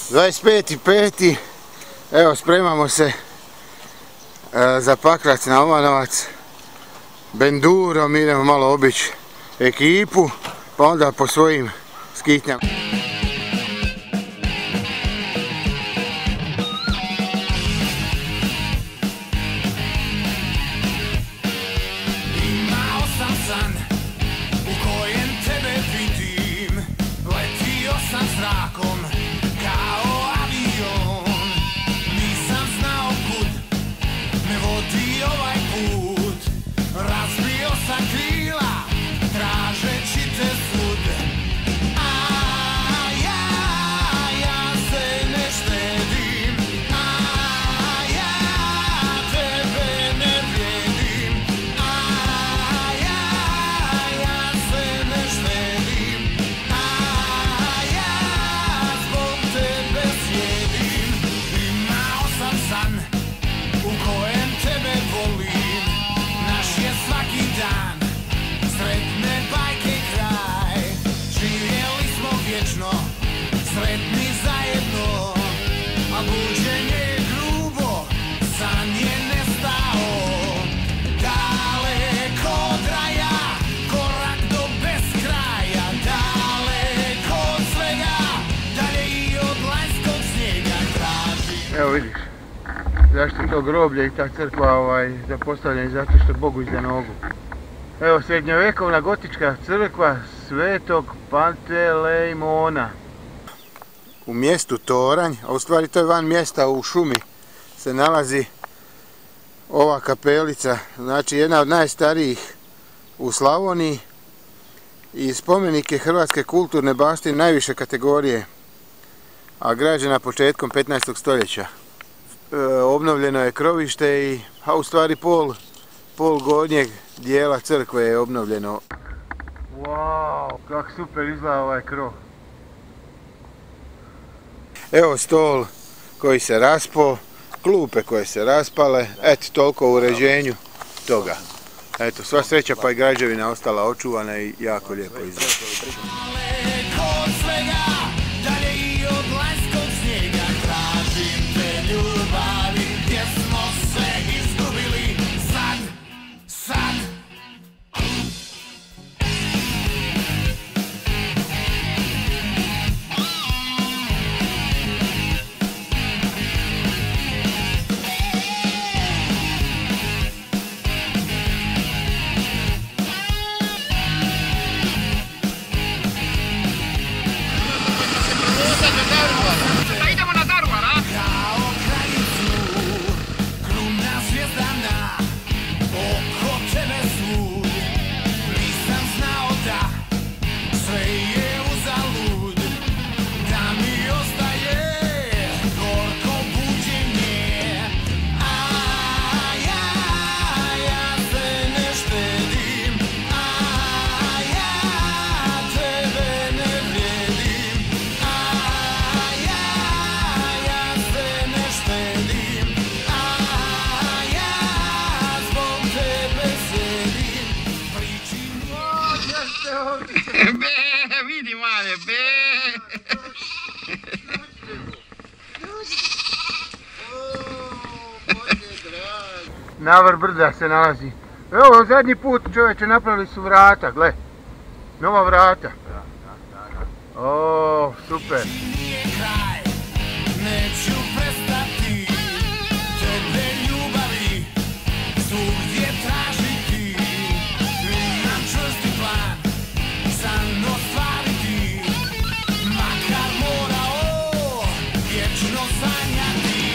25.5. Evo, spremamo se za Pakrac na Omanovac. Bendurom idemo malo obići ekipu, pa onda po svojim skitnjama. Imao sam san u kojem tebe vidim, letio sam zrakom kao avion, nisam znao kud me vodi ovaj put, razbio sam krila tražeći te svud, a ja se ne štedim, a ja tebe ne vrijedim, a ja se ne štedim, a ja zbog tebe sjedim. Imao sam san u kojem tebe volim, naš je svaki dan sretne bajke kraj, živjeli smo vječno sretni zajedno, a buđenje je grubo, san je nestao, daleko od raja, korak do beskraja, daleko od svega, dalje i od lanjskog snijega traži. Evo vidiš, zašto to groblje i ta crkva zapostavljena, zato što Bogu iza nogu. Evo, srednjovjekovna gotička crkva Svetog Pantelejmona. U mjestu Toranj, a u stvari to je van mjesta, u šumi, se nalazi ova kapelica, znači jedna od najstarijih u Slavoniji i spomenik je hrvatske kulturne baštine najviše kategorije, a građena početkom 15. stoljeća. Obnovljeno je krovište a u stvari pol gornjeg dijela crkve je obnovljeno. Wow, kako super izgleda ovaj krov. Evo stol koji se raspao, klupe koje se raspale, eto toliko u uređenju toga. Eto, sva sreća pa i građevina ostala očuvana i jako lijepo izgleda. Vidi male, Na vrh brda se nalazi. Evo, zadnji put čovječe napravili su vrata, gle. Nova vrata. O, super. Neću prestati tebe ljubavi svugdje tražiti, imam čvrsti plan san ostvariti, makar morao vječno sanjati,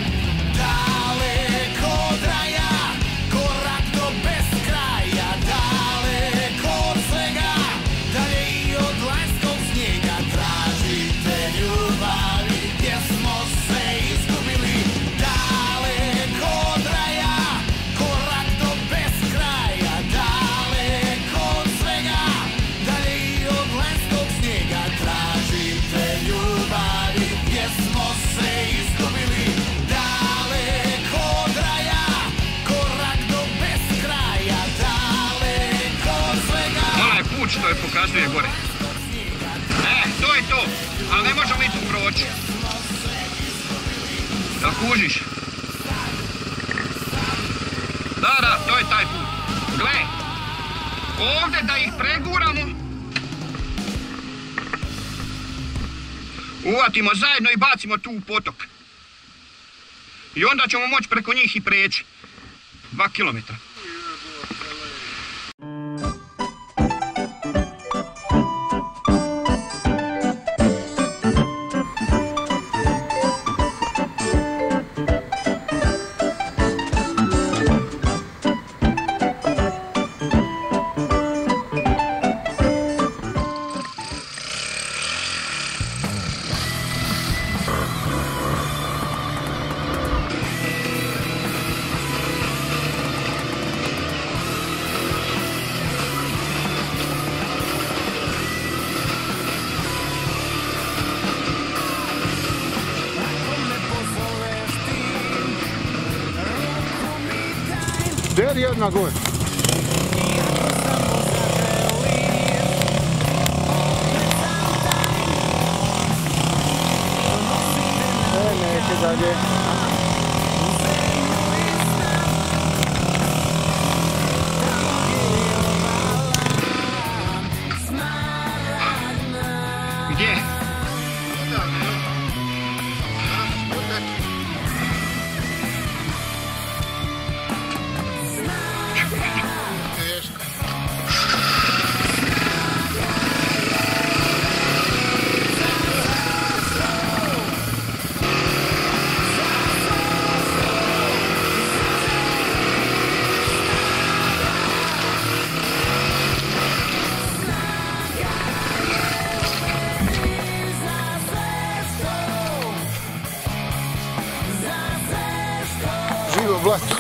daleko od raja, korak do beskraja, daleko od svega, dalje i od lanjskog snijega tražite ljubavi, gdje smo se izgubili, daleko od raja, korak do beskraja, daleko od svega, dalje i od lanjskog snijega tražite ljubavi, gdje smo se izgubili, daleko od raja, korak do beskraja, daleko od svega. Onaj put što je pokazuje gore. To je to, ali ne možemo ići proći. Da kužiš? Da, to je taj put. Gle, ovdje da ih preguramo, uvatimo zajedno i bacimo tu u potok. I onda ćemo moći preko njih i preći. 2 kilometra. Deri odmah gore. Neće dalje. Gdje? Živo blato.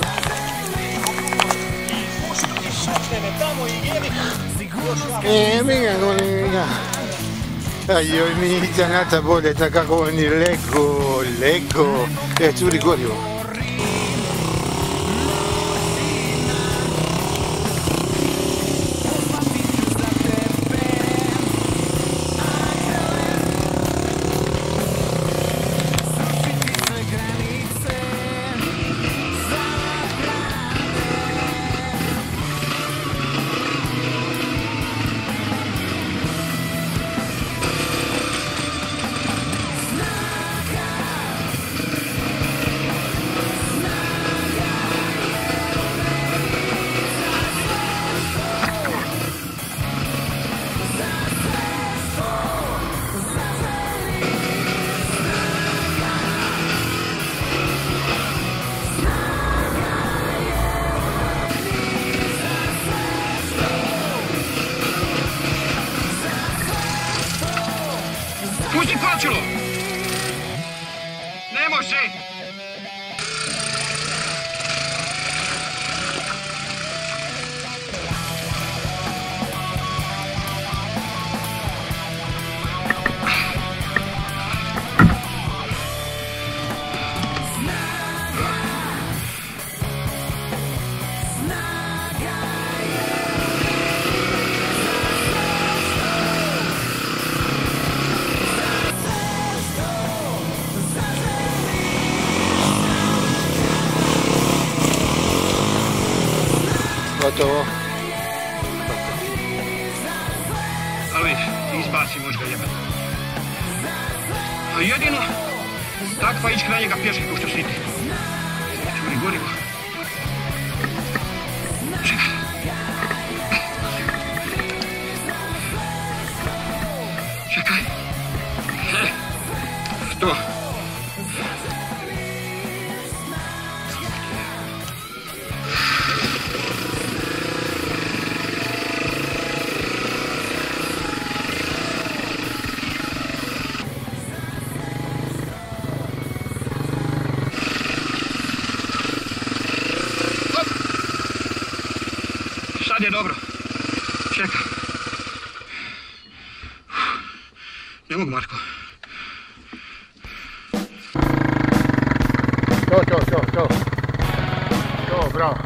Mi ga kolega. Ajoj, Mića, nata bolje, tako kako oni lego. Curi gorivo. Pusti kočilo! Ne može! Gotovo. Ali viš, izbaci moć ga jebati. A jedino, takva ići kraj njega pješke ko što si ti. Čuri gorivo. Čekaj. Čekaj. Što? Sad je dobro. Čekaj. Ne mogu, Marko. To, bravo.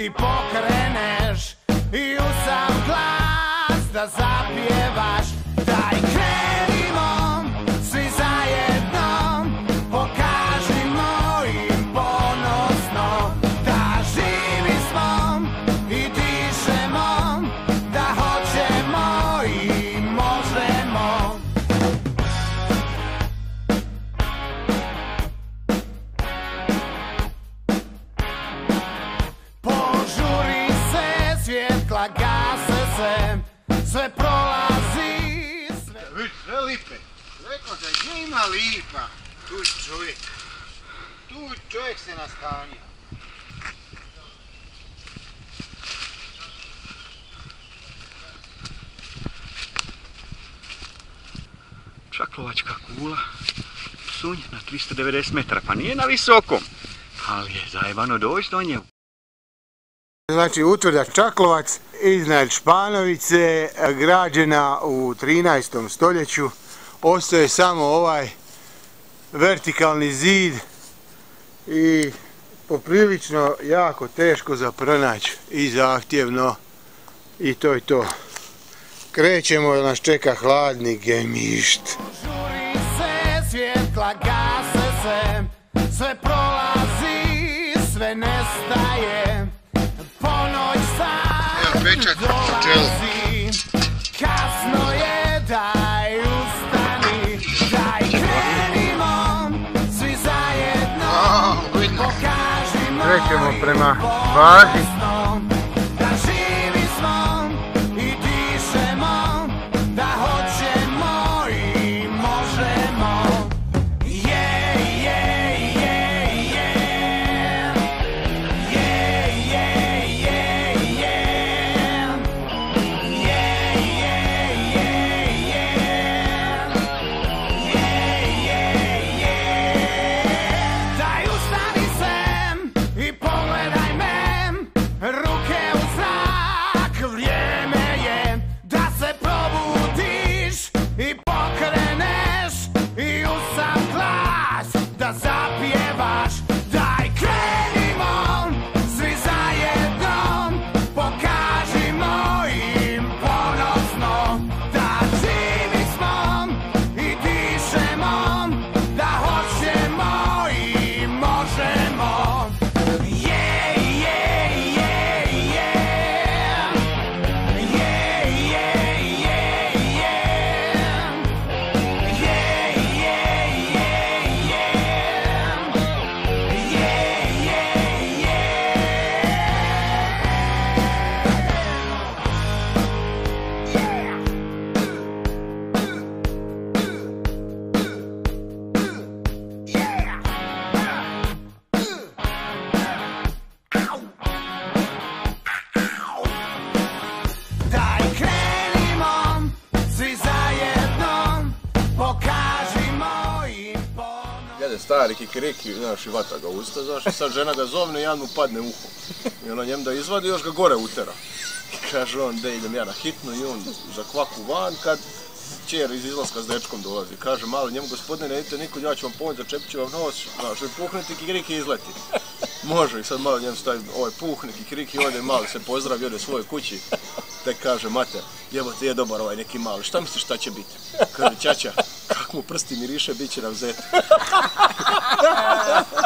i pokreneš i u sam glas da zapjevaš. Daj krenimo svi zajedno, pokažimo im ponosno da živi smo i dišemo, da hoćemo i možemo. Požuri se, svjetla gase se, sve prolazi. Sve lipe. Rekao da gdje ima lipa? Tu čovjek. Tu čovjek se nastanio. Čaklovačka kula, Psunj na 390 metara, pa nije na visokom, ali je zajebano doći do nje. Znači utvrda Čaklovac iznad Španovice, građena u 13. stoljeću. Ostaje samo ovaj vertikalni zid i poprilično jako teško za pronaći i zahtjevno i to je to. Krećemo jer nas čeka hladni gemišt. Žuri se, svjetla gase se, sve prolazi, sve nestaje. Ponoć sad dolazi, kasno je, daj ustani, daj krenimo, svi zajedno, pokažimo Krećemo prema im bazi. ponosno da živi smo i dišemo, da hoćemo i možemo. Daj ustani se i pogledaj me, ruke u zrak, vrijeme je da se probudiš i pokreneš i u sam glas da zapjevaš. Daj krenimo svi zajedno, pokažimo im ponosno da živi smo i dišemo, da hoćemo i možemo. Daj krenimo svi zajedno, pokažimo im ponosno. Jede stari kikiriki, znaš, i vata ga usta, znaš, i sad žena ga zovne i jedan mu padne u uho. I ona njem da izvadi, još ga gore utera. I kaže on, da idem ja na hitnu i on za kvaku van kad čer iz izlaska s dečkom dolazi. Kaže mali njemu, gospodine, ne idete nikud, ja ću vam pomoći, začepit ću vam nos, znaš, i puhniti kikiriki izleti. Može, i sad malo njem stavi, ovaj puhne kikiriki, ode mali se pozdravi, ode svojoj kući. Tek kaže, mater, jebote, je dobar ovaj neki mali, šta misliš šta će biti? Kaže, ćaća, kak mu prsti miriše, bit će nam zet.